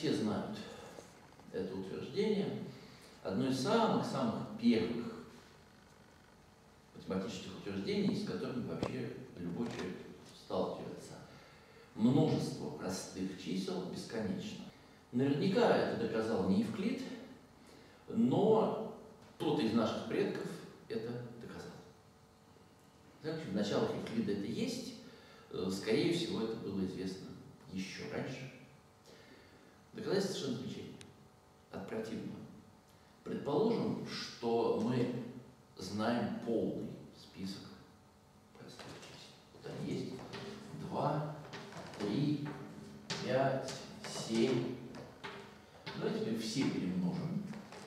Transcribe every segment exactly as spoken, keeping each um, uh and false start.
все знают это утверждение. Одно из самых-самых первых математических утверждений, с которыми вообще любой человек сталкивается. Множество простых чисел бесконечно. Наверняка это доказал не Евклид, но кто-то из наших предков это доказал. Так, в началах Евклида это есть, скорее всего, это было известно еще раньше. Доказательство совершенно замечательное, от противного. Предположим, что мы знаем полный список простых чисел. Вот они есть. два, три, пять, семь. Давайте теперь все перемножим.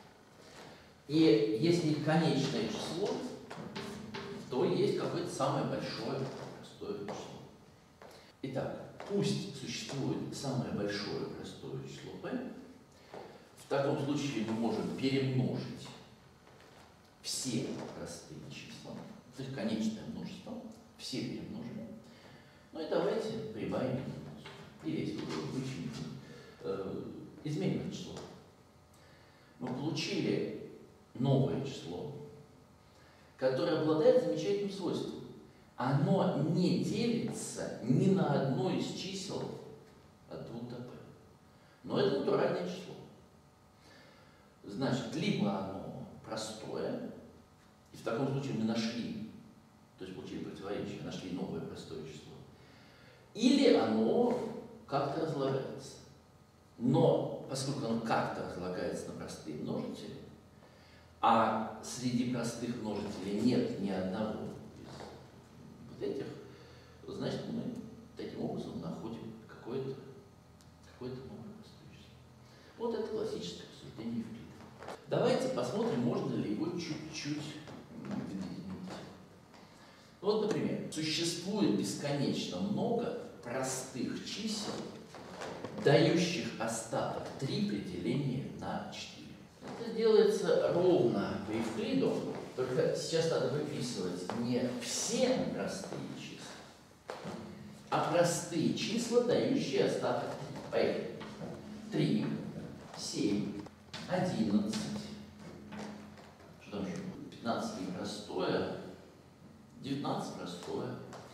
И если конечное число, то есть какое-то самое большое простое число. Итак, пусть существует самое большое простое число p. В таком случае мы можем перемножить все простые числа, то есть конечное множество, все перемножим. Ну и давайте прибавим единицу. И весь вычтем, э, изменим это число. Мы получили новое число, которое обладает замечательным свойством. Оно не делится ни на одно из чисел от двух до p. Но это натуральное число. Значит, либо оно простое, и в таком случае мы нашли, то есть получили противоречие, нашли новое простое число, или оно как-то разлагается. Но поскольку оно как-то разлагается на простые множители, а среди простых множителей нет ни одного из вот этих, значит, мы таким образом находим какое-то какое-то новое простое число. Вот это классическое рассуждение Евклида. Давайте посмотрим, можно ли его чуть-чуть видоизменить. Вот, например, существует бесконечно много простых чисел, дающих остаток три при делении на четыре. Это делается ровно по Евклиду, только сейчас надо выписывать не все простые числа, а простые числа, дающие остаток три. Поехали. три, семь, одиннадцать. Что там еще? пятнадцать непростое, девятнадцать простое.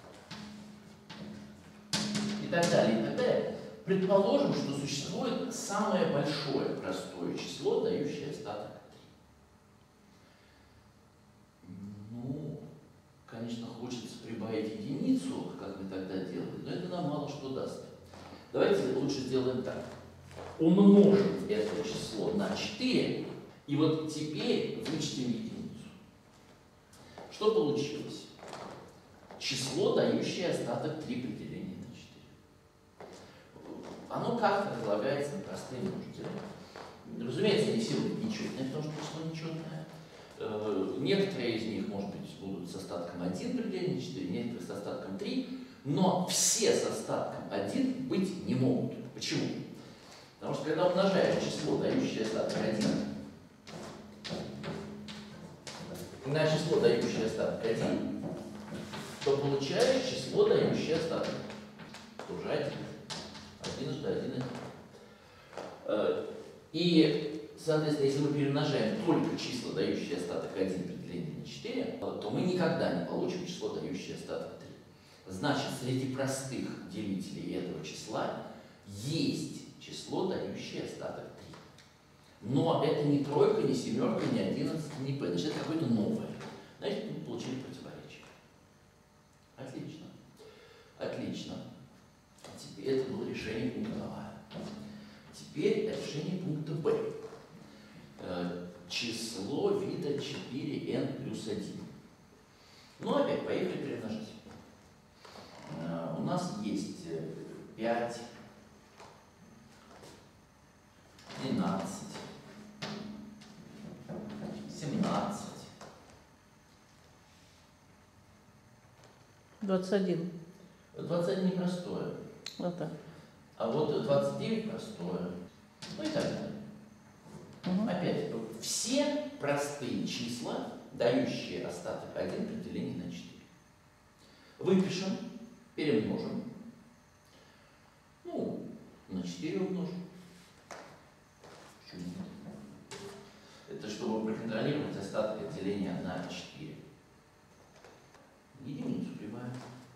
И так далее, и так далее. Предположим, что существует самое большое простое число, дающее остаток три. Ну, конечно, хочется прибавить единицу, как мы тогда делали, но это нам мало что даст. Давайте лучше сделаем так. Умножим это число на четыре, и вот теперь вычтем единицу. Что получилось? Число, дающее остаток три при делении на четыре. Оно как-то разлагается на простые множители. Разумеется, не все будут нечетные, потому что число нечетное. Некоторые из них, может быть, будут с остатком один при делении на четыре, некоторые с остатком три, но все с остатком один быть не могут. Почему? Потому что когда умножаешь число, дающее остаток один, на число, дающее остаток один, то получаешь число, дающее остаток тоже один. Единожды один, один. И, соответственно, если мы перемножаем только числа, дающие остаток один при делении на четыре, то мы никогда не получим число, дающее остаток три. Значит, среди простых делителей этого числа есть число, дающее остаток три. Но это не тройка, не семерка, не одиннадцать, не p. Значит, это какое-то новое. Значит, мы получили противоречие. Отлично. Отлично. Теперь это было решение пункта А. Теперь решение пункта Б. Число вида четыре эн плюс один. Ну, опять, поехали перемножить. У нас есть пять, двенадцать, семнадцать. двадцать один. двадцать один непростое. Вот так. А вот двадцать девять простое. Ну и так далее. Угу. Опять, все простые числа, дающие остаток один при делении на четыре. Выпишем, перемножим. Ну, на четыре умножим. контролировать остаток от деления на четыре. Единицу прибавим.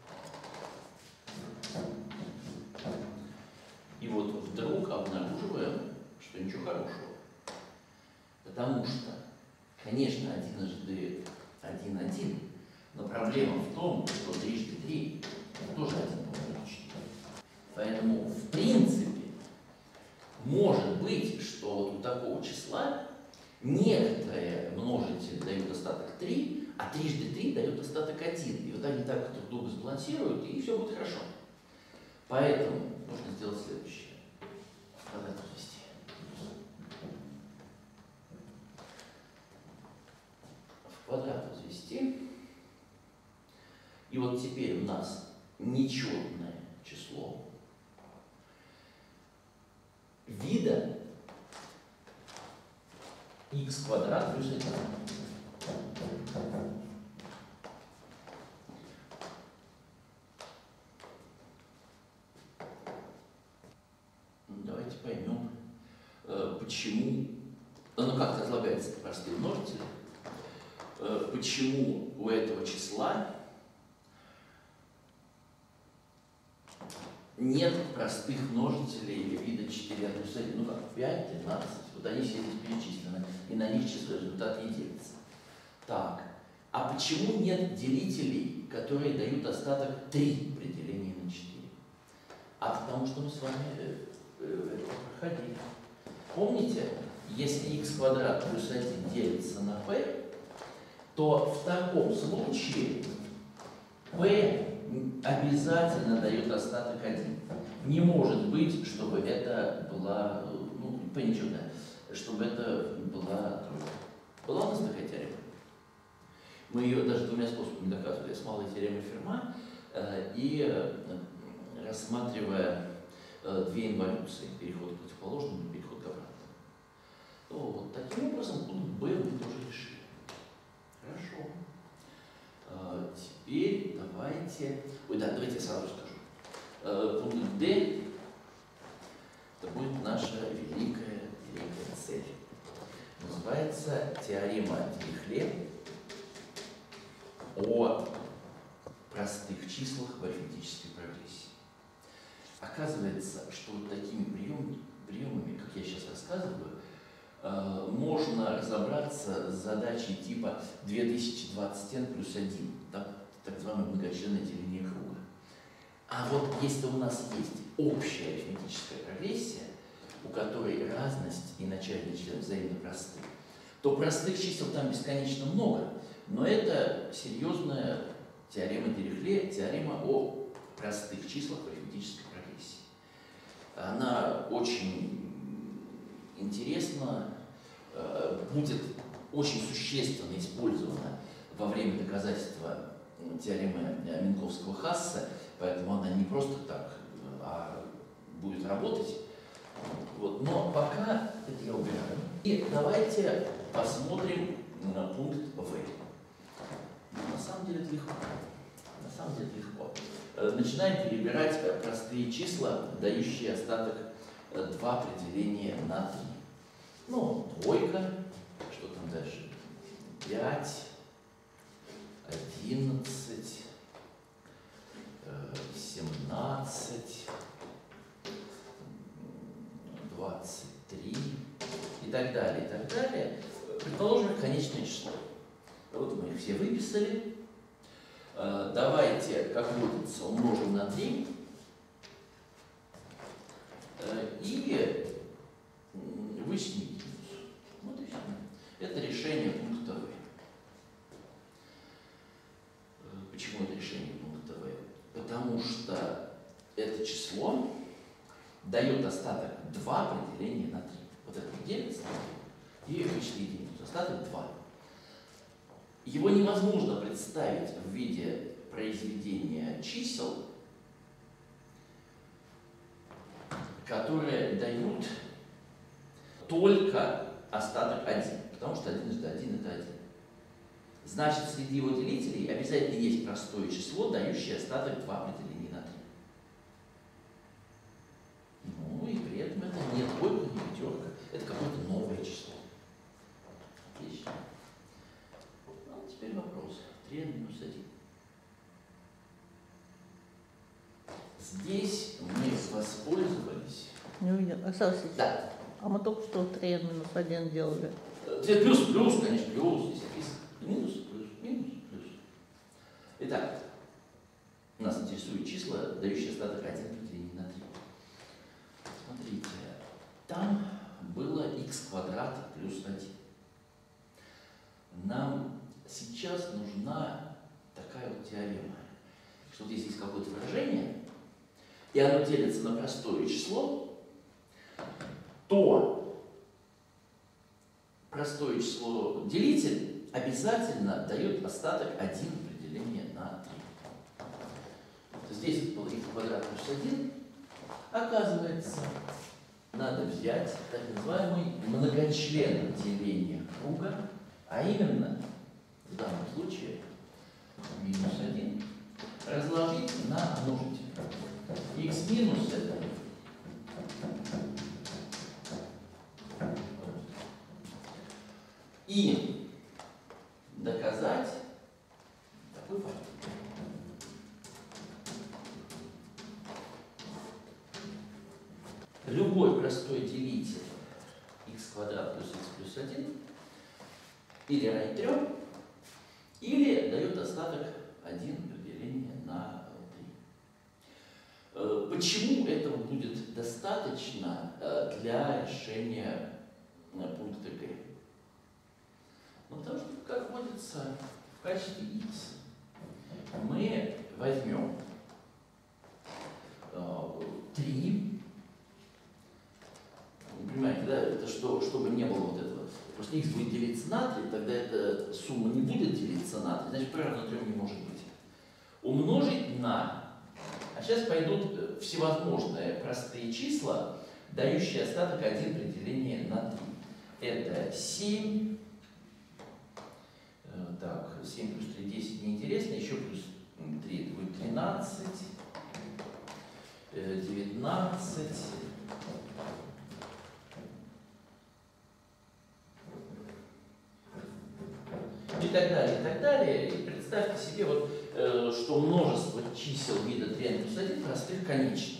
И вот вдруг обнаруживаем, что ничего хорошего. Потому что, конечно, одиножды один один, но проблема в том, что трижды три тоже один помножить четыре. Поэтому, в принципе, может быть, что вот у такого числа некоторые множители дают остаток три, а трижды три дает остаток один. И вот они так друг друга сбалансируют, и все будет хорошо. Поэтому нужно сделать следующее. В квадрат возвести. В квадрат возвести. И вот теперь у нас нечетное число вида х квадрат плюс один. Давайте поймем, почему, ну как разлагается простые множители, почему у этого числа нет простых множителей вида четыре плюс один, ну как пять, тринадцать, вот они все здесь перечислены, и на них число результат не делится. Так, а почему нет делителей, которые дают остаток три при делении на четыре? А потому что мы с вами это проходили. Помните, если х квадрат плюс один делится на p, то в таком случае p обязательно дает остаток один. Не может быть, чтобы это была, ну, p нечетная, чтобы это была тройка. Была у нас такая теорема? Мы ее даже двумя способами доказывали. С малой теоремой Ферма э, и э, рассматривая э, две инволюции, переход к противоположному и переход к обратному. То вот таким образом пункт B мы тоже решили. Хорошо. Э, теперь давайте... Ой, да, давайте я сразу скажу. Э, пункт D это будет наша великая, великая цель. Называется теорема Дирихле о простых числах в арифметической прогрессии. Оказывается, что вот такими прием, приемами, как я сейчас рассказываю, э, можно разобраться с задачей типа две тысячи двадцать эн плюс один, так, так называемое многочленное деление круга. А вот если у нас есть общая арифметическая прогрессия, у которой разность и начальный член взаимно просты, то простых чисел там бесконечно много, но это серьезная теорема Дирихле, теорема о простых числах в арифметической прогрессии. Она очень интересна, будет очень существенно использована во время доказательства теоремы Минковского-Хасса, поэтому она не просто так, а будет работать. Вот. Но пока это я убираю. И давайте посмотрим на пункт В. На самом деле это легко. На самом деле это легко. Начинаем перебирать простые числа, дающие остаток два при делении на три. Ну, двойка, что там дальше? пять, одиннадцать, семнадцать, двадцать три и так далее, и так далее. Предположим, конечное число. Вот мы их все выписали. Давайте, как водится, умножим на три и вычтем единицу. Вот и все. Это решение пункта В. Почему это решение пункта В? Потому что это число дает остаток два при делении на три. Вот это делится и вычли единицу. Остаток два. Его невозможно представить в виде произведения чисел, которые дают только остаток один, потому что один это один это один. Значит, среди его делителей обязательно есть простое число, дающее остаток два при делении на три. Ну и при этом это не двойка, не пятерка, это какое-то новое число. Отлично. Здесь мы воспользовались... Не увидел. Александр Васильевич, Да. а мы только что три эн минус один делали. Здесь плюс, плюс, конечно, плюс, здесь описано. Минус, плюс, минус, плюс. Итак, нас интересуют числа, дающие остаток один при делении на три. Смотрите, там было х квадрат плюс один. Нам сейчас нужна такая вот теорема, что вот если есть какое-то выражение, и оно делится на простое число, то простое число делитель обязательно дает остаток один при делении на три. Здесь было х квадрат плюс один. Оказывается, надо взять так называемый многочлен деления круга, а именно, в данном случае, минус один, разложить на множитель. Х минус это и доказать такой факт. Любой простой делитель х квадрат плюс х плюс один или равен трем, или дает остаток один при делении на три. Почему этого будет достаточно для решения пункта Г? Ну, потому что, как водится, в качестве x мы возьмем три. Вы понимаете, да, это что, чтобы не было вот этого. Просто x будет делиться на три, тогда эта сумма не будет делиться на три, значит, p равно трем не может быть. Умножить на... А сейчас пойдут всевозможные простые числа, дающие остаток один при делении на три. Это семь. Так, семь плюс три, десять, неинтересно. Еще плюс три, это будет тринадцать. девятнадцать. И так далее, и так далее. И представьте себе, вот, э, что множество чисел вида три эн плюс один простых конечно.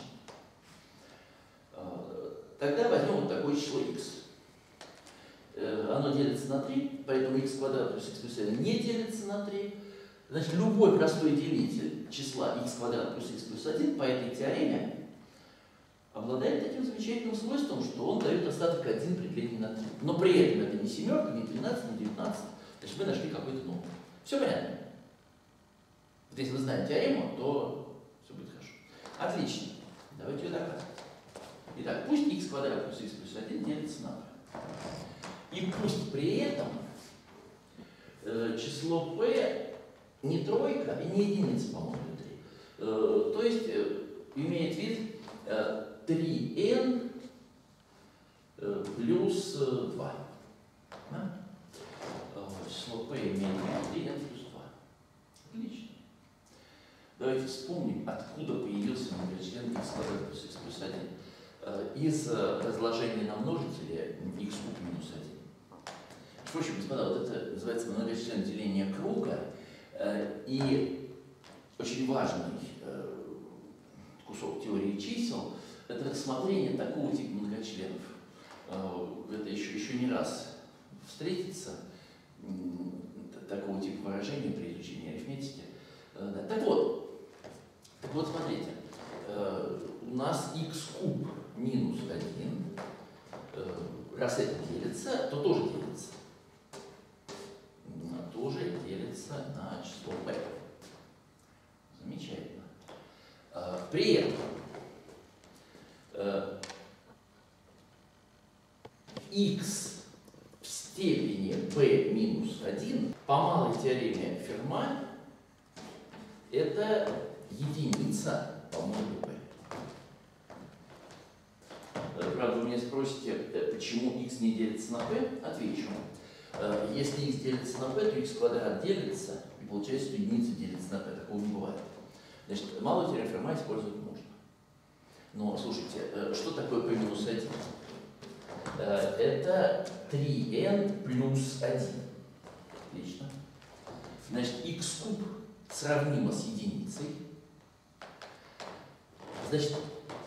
Э, тогда возьмем вот такое число x. Э, оно делится на три, поэтому х квадрат плюс х плюс один не делится на три. Значит, любой простой делитель числа х квадрат плюс х плюс один по этой теореме обладает таким замечательным свойством, что он дает остаток один при делении на три. Но при этом это не семерка, не тринадцать, не девятнадцать. То есть мы нашли какой-то номер. Все понятно? Вот если вы знаете теорему, то все будет хорошо. Отлично. Давайте ее доказывать. Итак, пусть х квадрат плюс х плюс один делится на два. И пусть при этом э, число p не тройка и не единица по модулю три. Э, то есть э, имеет вид э, три эн э, плюс э, два. Да? Число p имеет три эн плюс два. Отлично. Давайте вспомним, откуда появился многочлен х квадрат плюс х плюс один. Из разложения на множители х куб минус один. Впрочем, господа, вот это называется многочлен деления круга. И очень важный кусок теории чисел – это рассмотрение такого типа многочленов. Это еще, еще не раз встретится. Такого типа выражения при изучении арифметики. Так вот, так вот смотрите, у нас х куб минус один, раз это делится, то тоже делится. Тоже делится на число p. Замечательно. При этом x в степени p минус один по малой теореме Ферма это единица по модулю p. Правда, вы меня спросите, почему x не делится на p? Отвечу. Если x делится на p, то x квадрат делится, и получается, что единица делится на p. Такого не бывает. Значит, малую теорему Ферма использовать можно. Но, слушайте, что такое p минус один? Это три эн плюс один. Отлично. Значит, х куб сравнимо с единицей. Значит,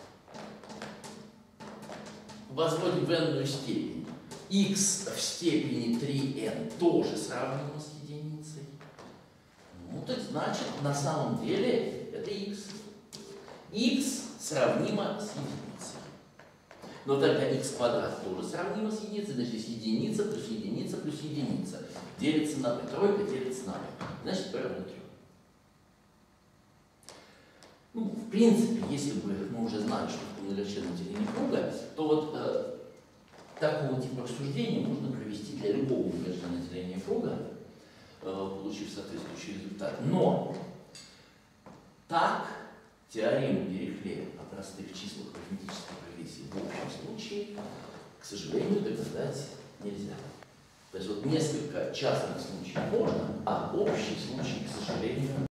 возводим в n-ную степень. X в степени три эн тоже сравнимо с единицей. Ну, так значит, на самом деле это x. X сравнимо с единицей. Но тогда x квадрат тоже сравнимо с единицей, значит, здесь единица плюс единица плюс единица. Делится на p, тройка делится на p. Значит, p равно трем. Ну, в принципе, если бы мы уже знали, что такое нулевчатное деление круга, то вот э, такого типа рассуждения можно провести для любого нулевчатного деления круга, э, получив соответствующий результат. Но так теорему Дирихлея о простых числах арифметической прогрессии в общем случае, к сожалению, доказать нельзя. То есть вот несколько частных случаев можно, а общий случай, к сожалению,